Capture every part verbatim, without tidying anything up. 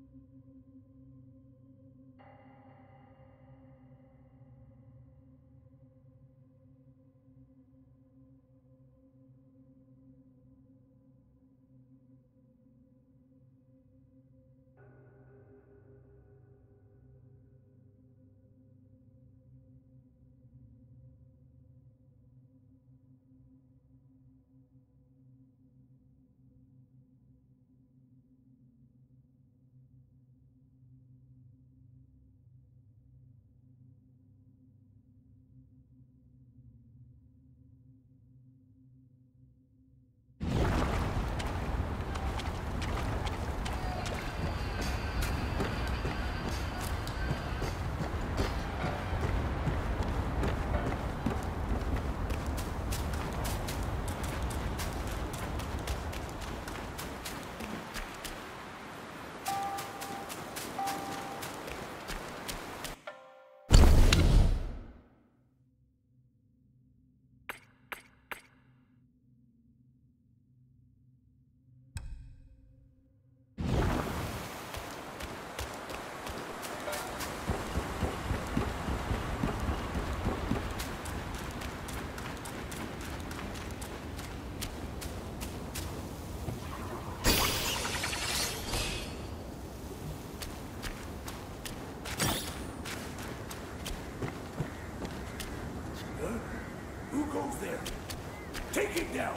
Take him down!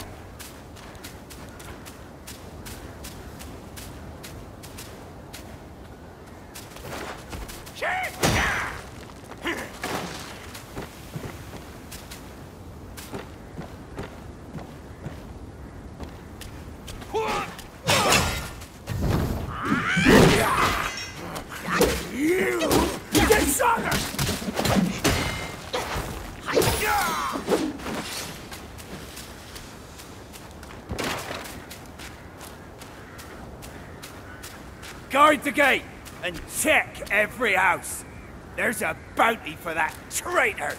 You dishonor! Guard the gate and check every house. There's a bounty for that traitor.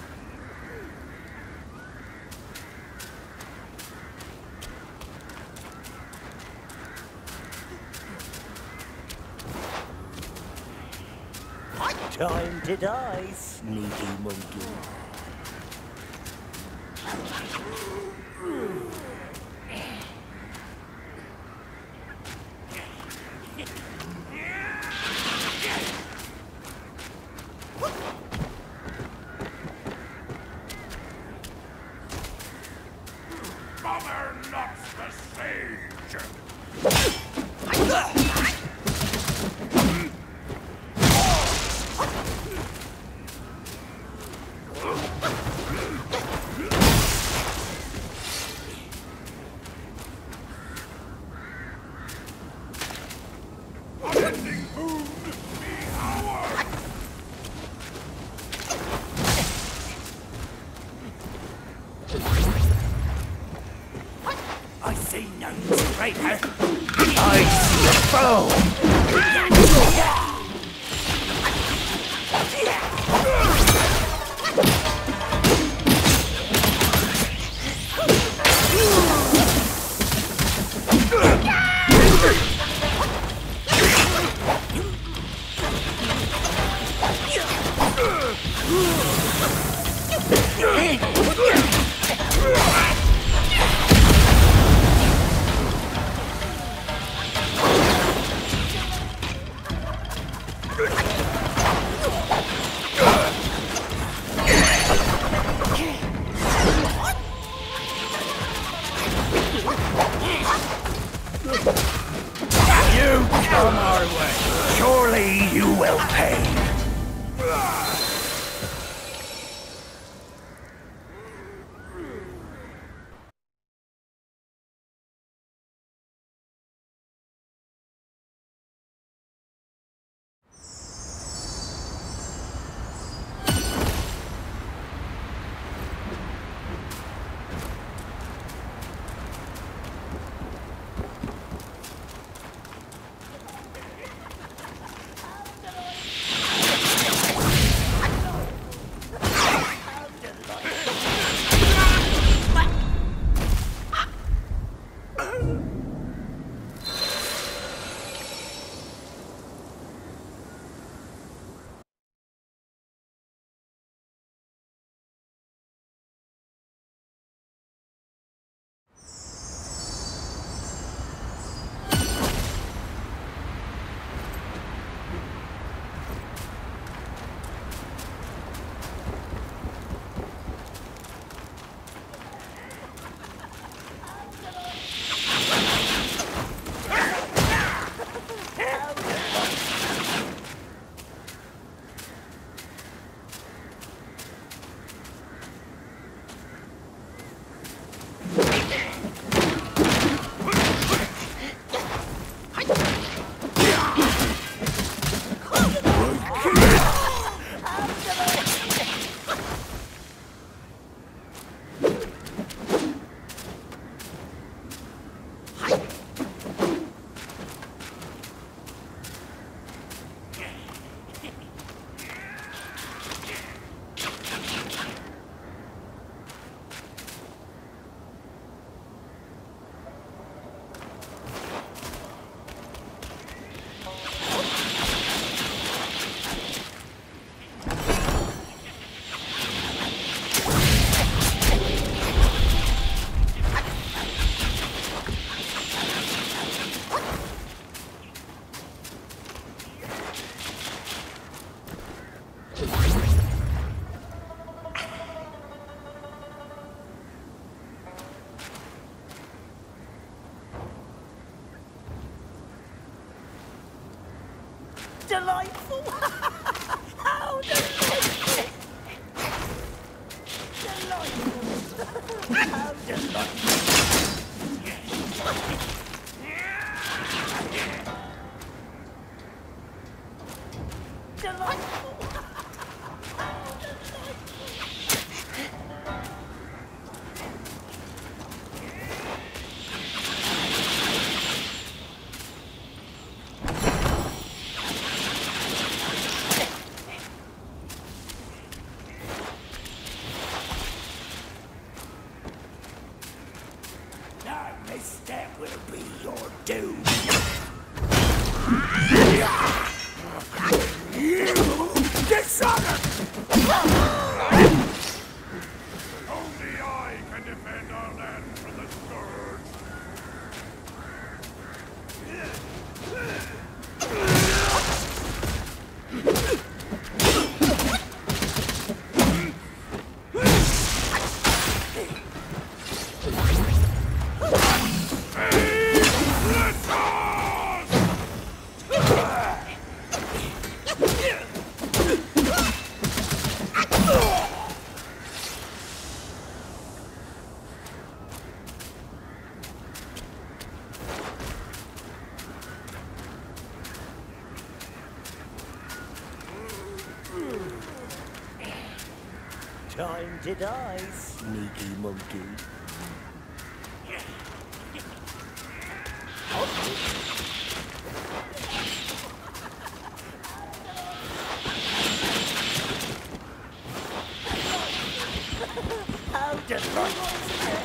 Time to die, sneaky monkey. Mother knocks the sage! I see no traitor. I see a foe. You come our way. Surely you will pay. delightful! How delightful! Delightful! How delightful! Delightful! Now, misstep will be your doom. You dishonor! Only I can defend our land from the scourge. Time to die, sneaky monkey. How delightful!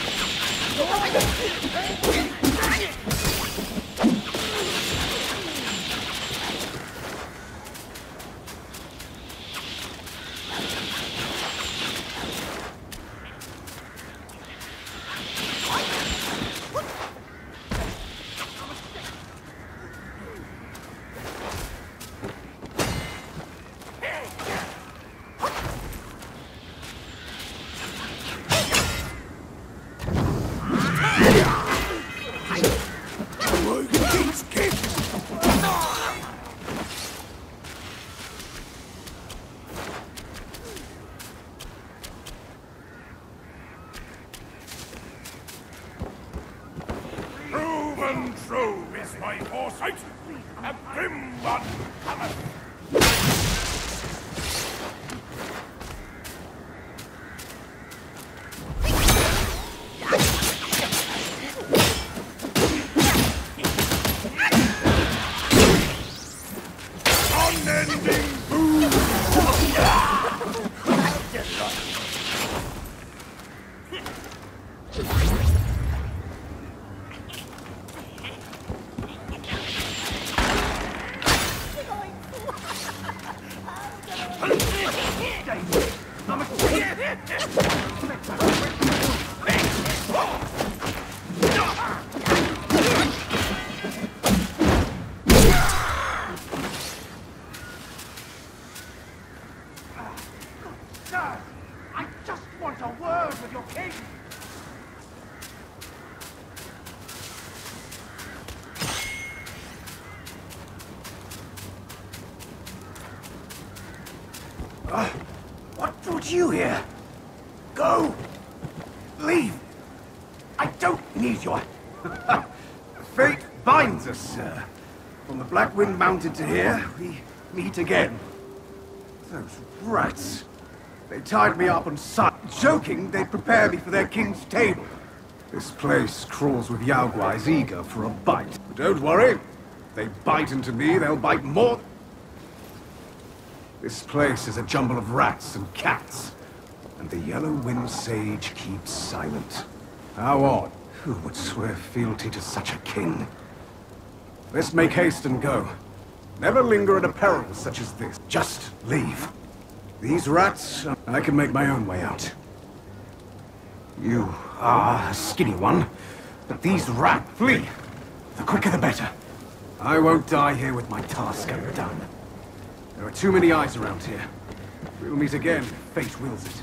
Proven true is my foresight. A grim one cometh. Unending boom! Sir, I just want a word with your king. Uh, what brought you here? Go! Leave! I don't need your... Fate binds us, sir. From the Blackwind Mountain to here, we meet again. Those rats. They tied me up on sight, joking they'd prepare me for their king's table. This place crawls with Yaoguais eager for a bite. But don't worry. If they bite into me, they'll bite more. This place is a jumble of rats and cats. And the Yellow Wind Sage keeps silent. How odd. Who would swear fealty to such a king? Let's make haste and go. Never linger at a peril such as this. Just leave. These rats, I can make my own way out. You are a skinny one, but these rats flee. The quicker the better. I won't die here with my task undone. There are too many eyes around here. We'll meet again if fate wills it.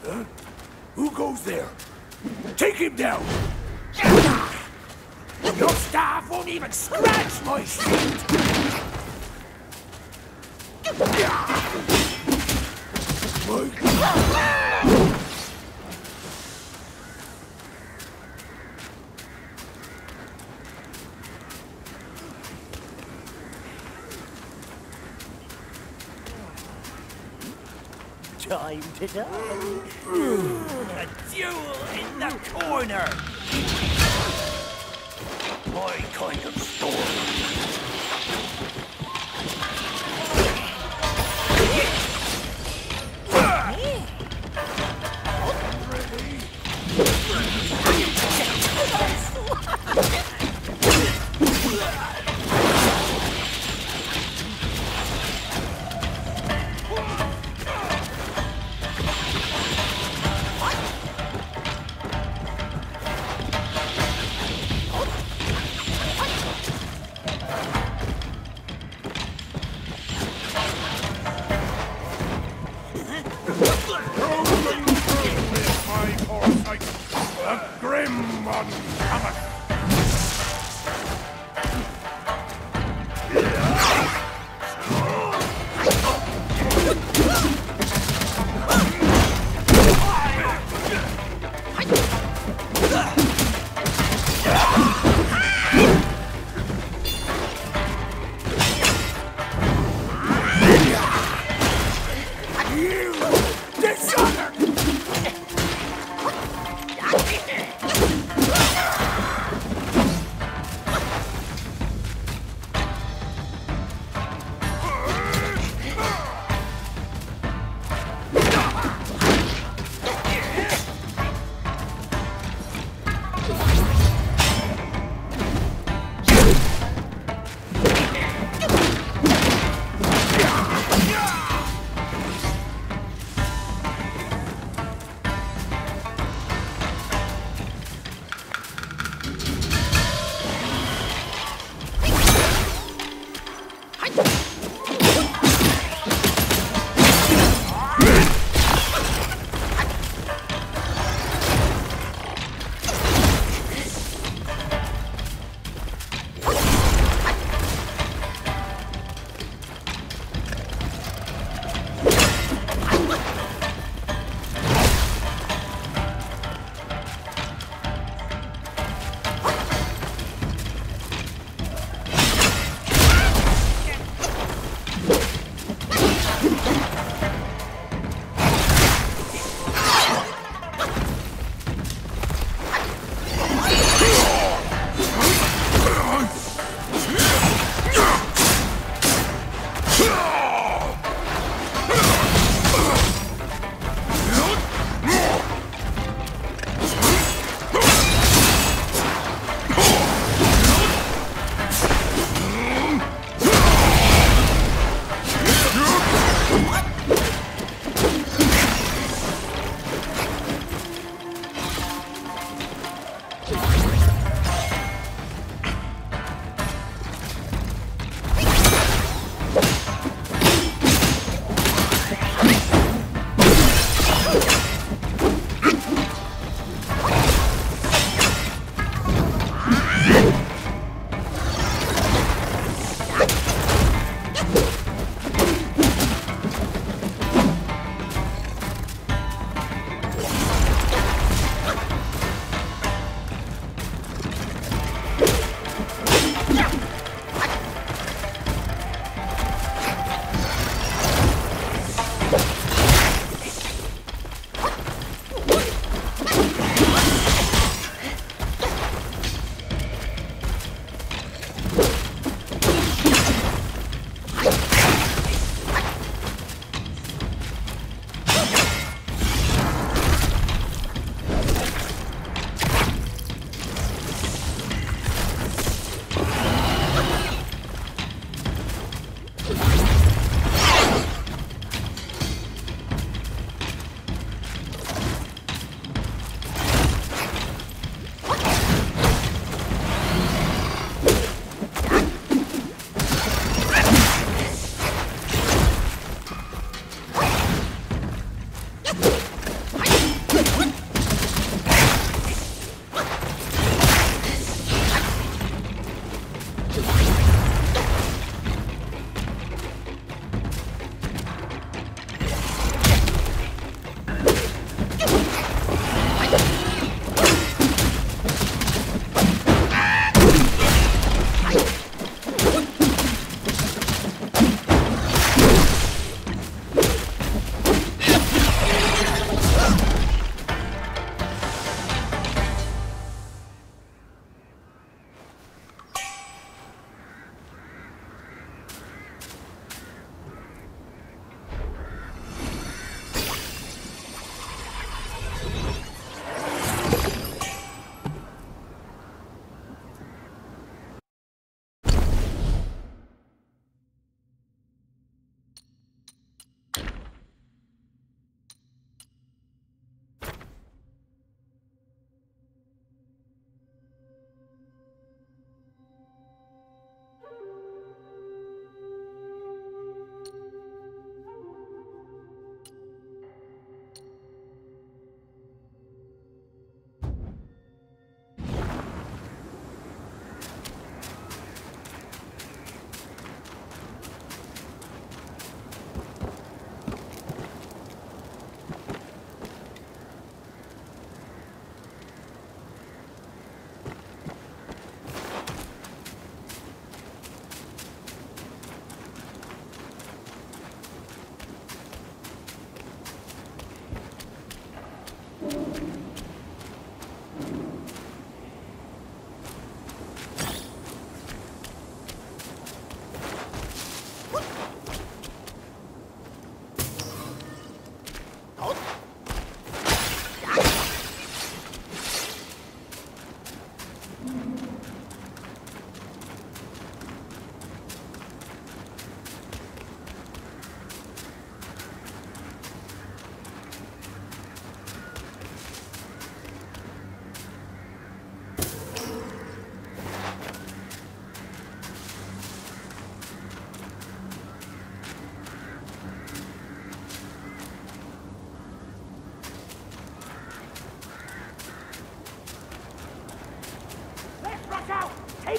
Who goes there? Take him down! Your staff won't even scratch my shield! Time to die. A duel in the corner! My kind of story.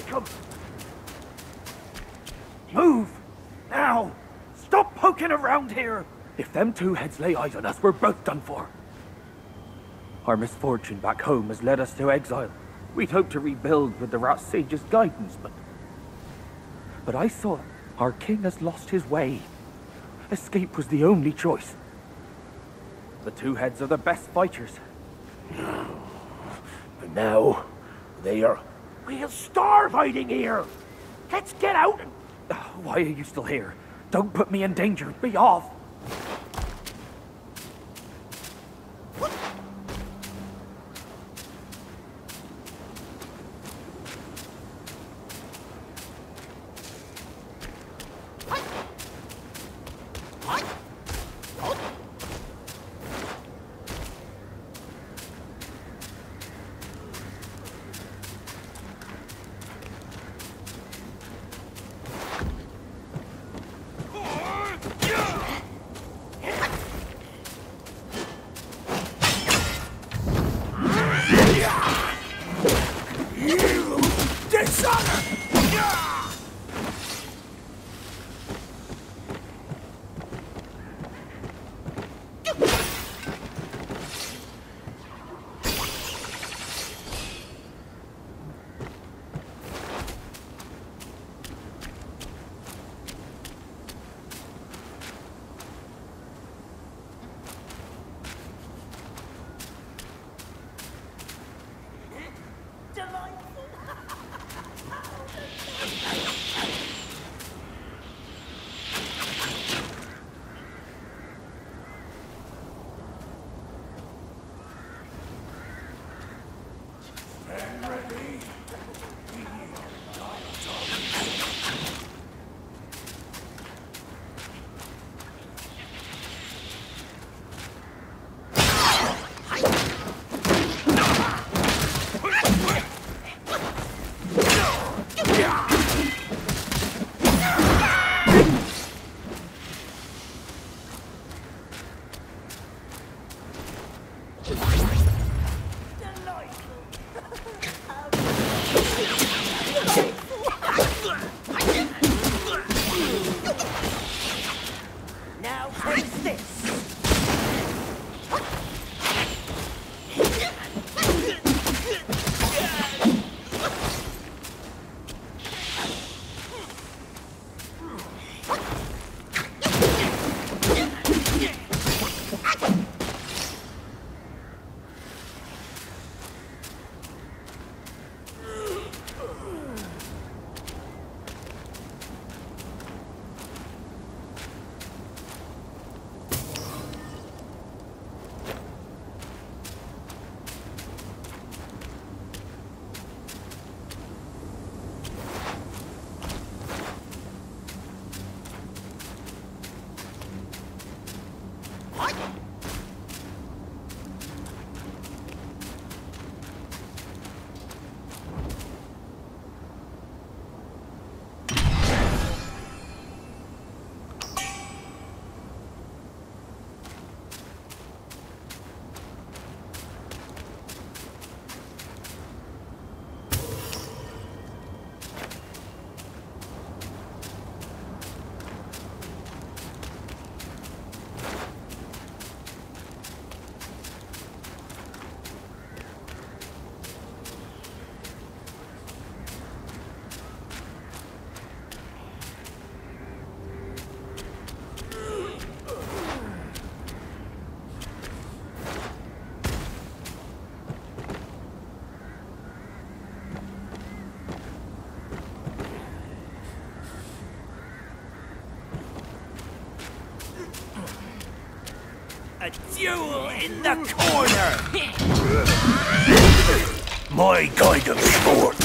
Take them! Move! Now! Stop poking around here! If them two heads lay eyes on us, we're both done for. Our misfortune back home has led us to exile. We'd hoped to rebuild with the Rat Sage's guidance, but... But I thought our king has lost his way. Escape was the only choice. The two heads are the best fighters. But now, they are... We'll starve hiding here! Let's get out and... Why are you still here? Don't put me in danger. Be off! A duel in the corner! My kind of sport.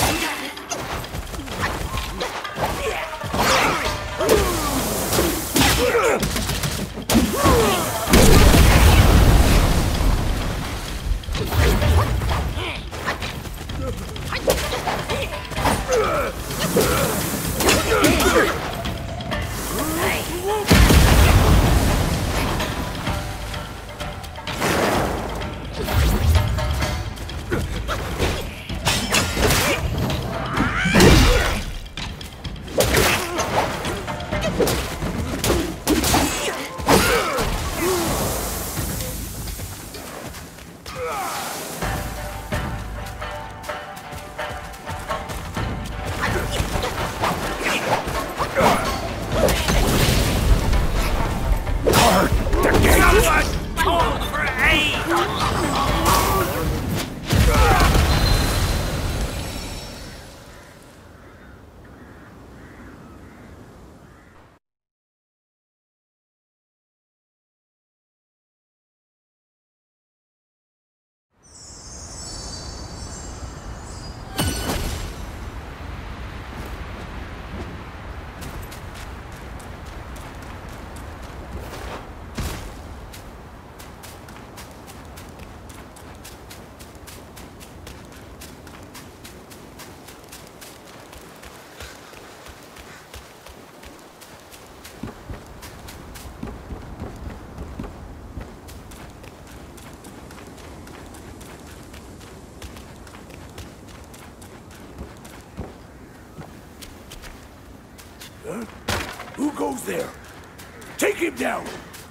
goes there? Take him down!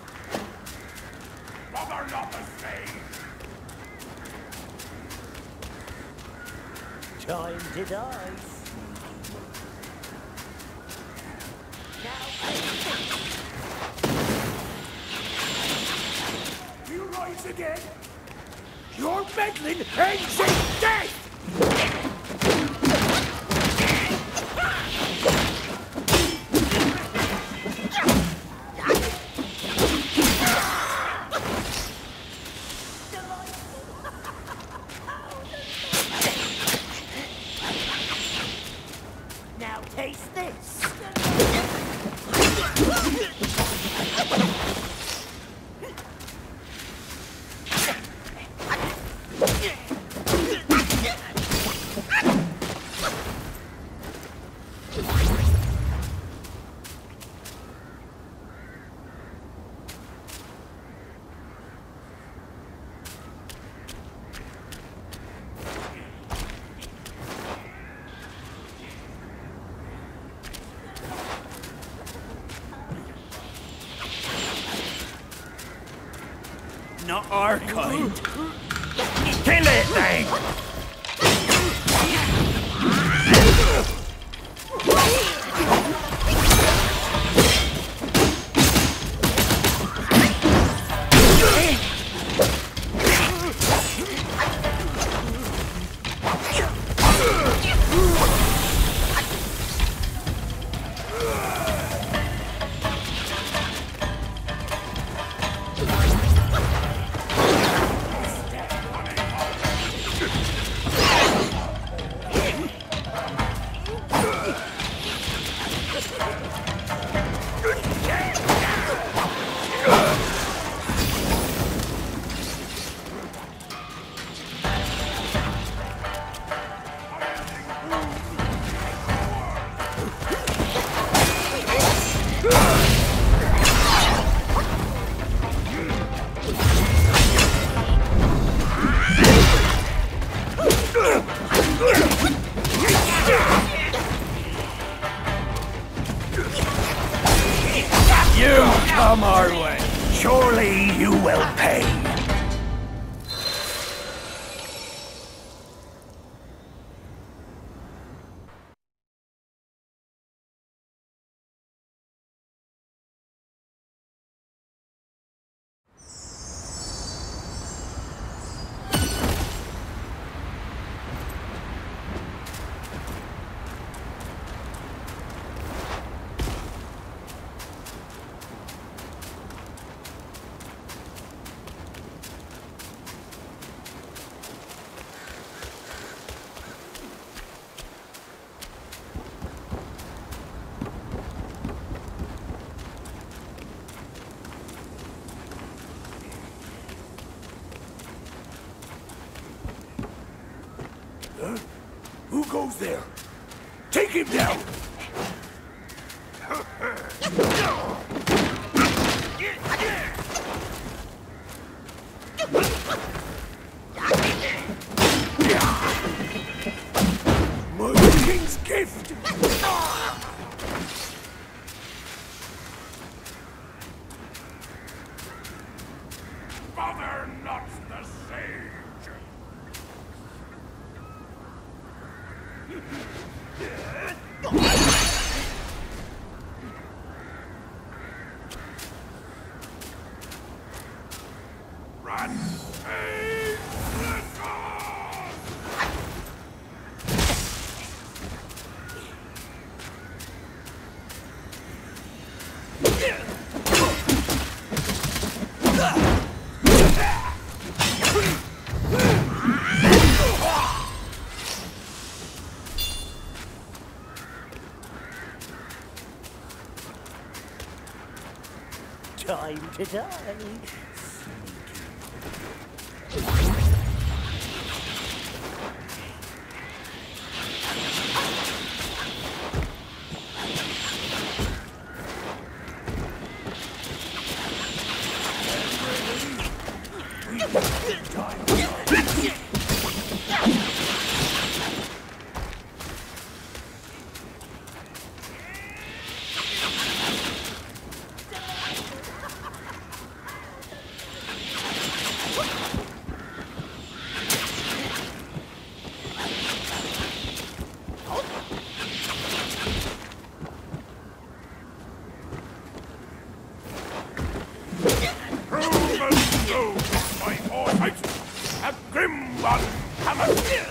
Bother not the same! Time to die. You rise again? Your meddling ends in death! Now taste this. Not our kind. Kill it, thing! You come our way. Surely you will pay. Huh? Who goes there? Take him down! My king's gift! Bother not the sage! Run! Save the cause! Time to die. one cometh.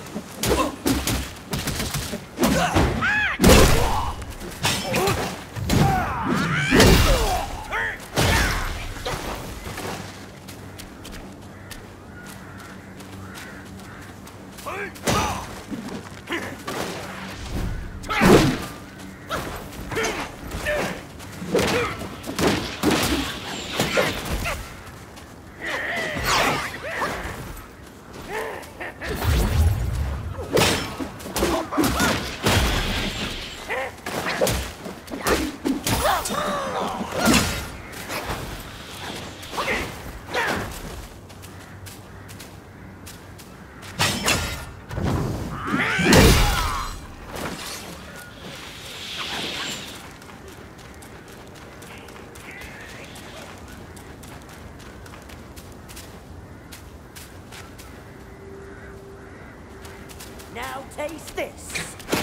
Now taste this.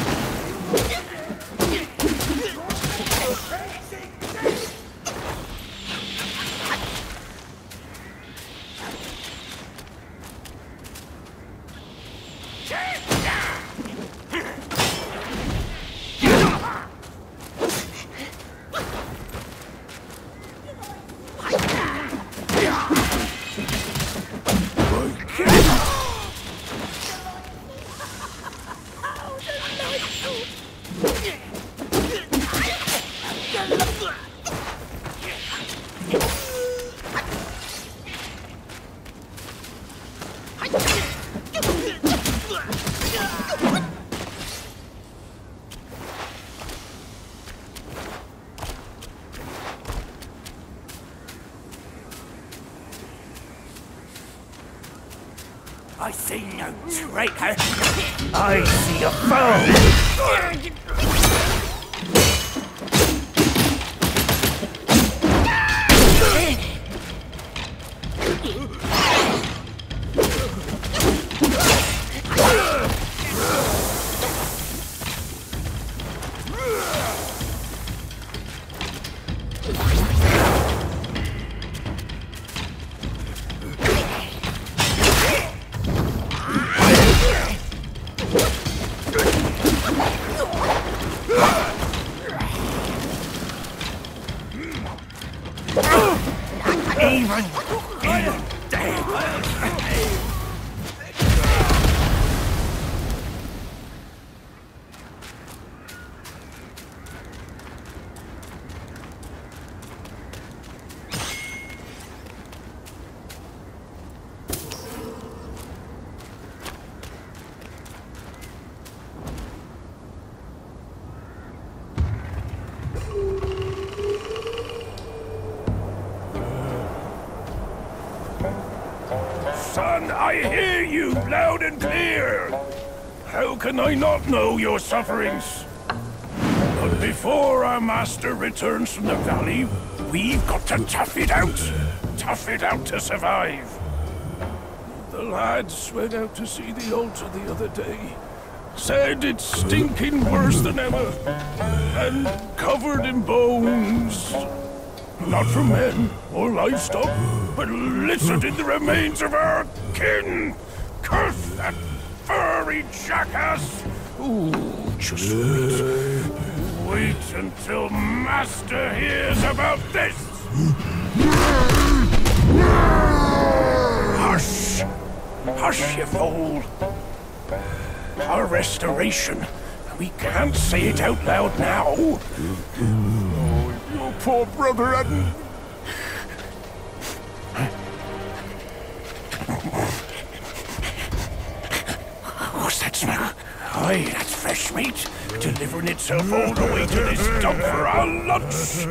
I see no traitor. I see a foe. Even in death. Son, I hear you loud and clear. How can I not know your sufferings? But before our master returns from the valley, we've got to tough it out. Tough it out to survive. The lads went out to see the altar the other day. Said it's stinking worse than ever. And covered in bones. Not from men or livestock, but littered in the remains of our kin. Curse that furry jackass! Ooh, just wait. Wait until Master hears about this! Hush! Hush, you fool! Our restoration. We can't say it out loud now. Oh, your poor brother hadn't... What's that smell? Aye, that's fresh meat. Delivering itself all the way to this dump for our lunch.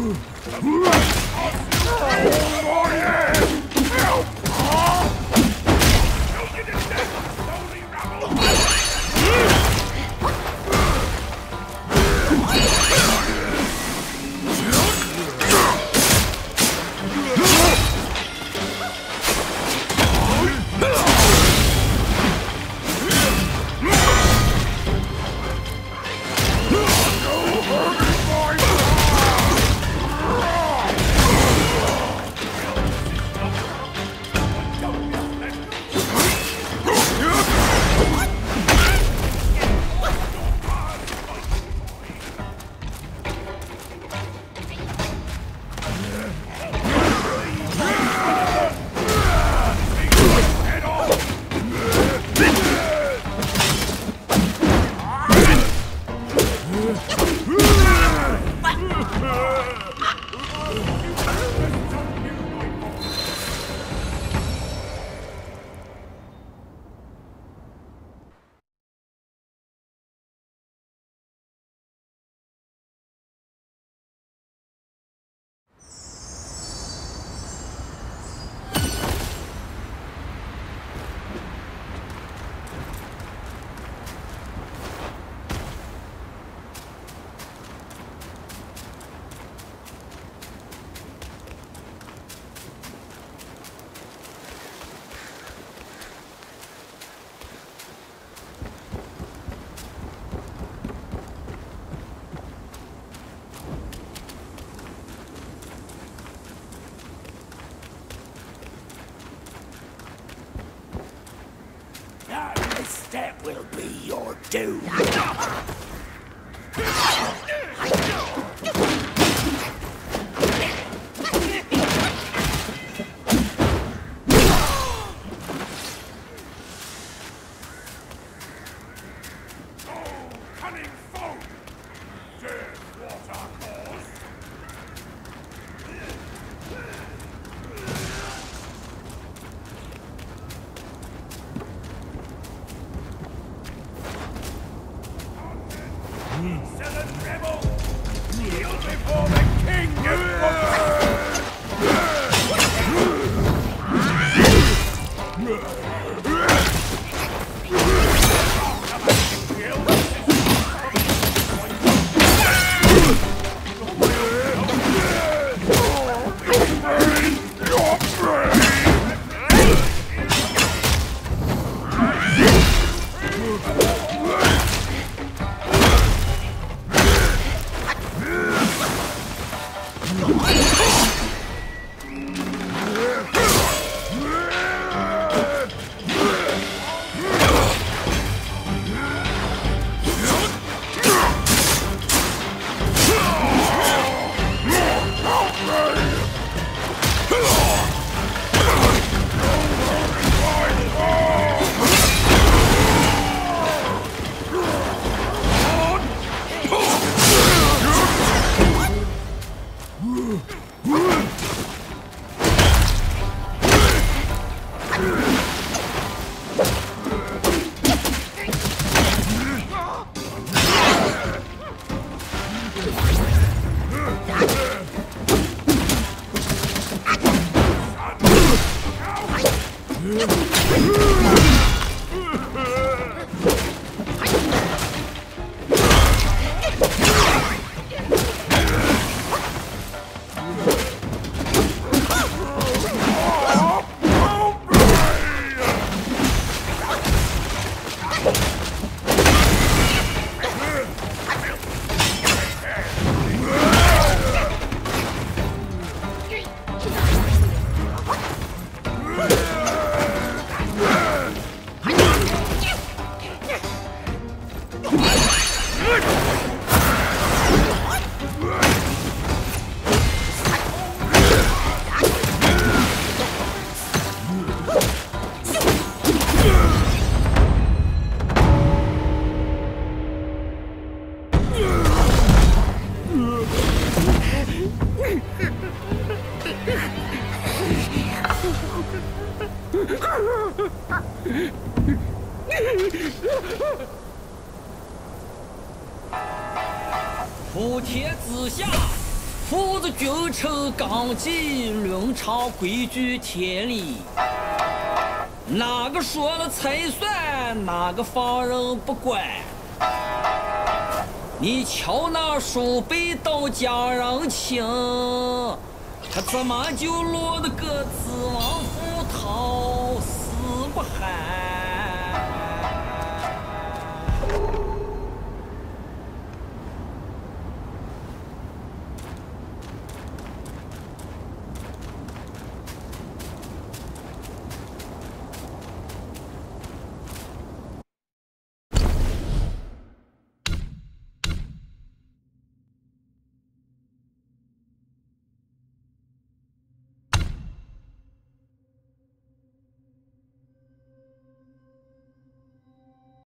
That will be your doom. 夫子君臣纲纪，伦常规矩天理。哪个说了才算？哪个放任不管？你瞧那叔辈都讲人情，他怎么就落得个子王府逃死不寒？